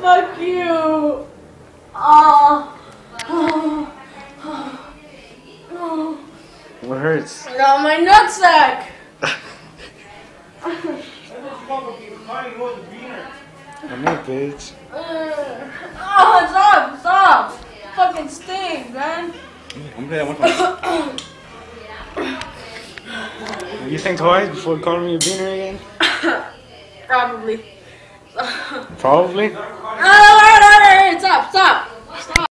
Fuck you. Oh. What hurts? No, my nutsack. I know, bitch. Oh, stop. Fucking stink, man. I'm glad I went for You think twice before calling me a beaner again? Probably. Probably? Stop.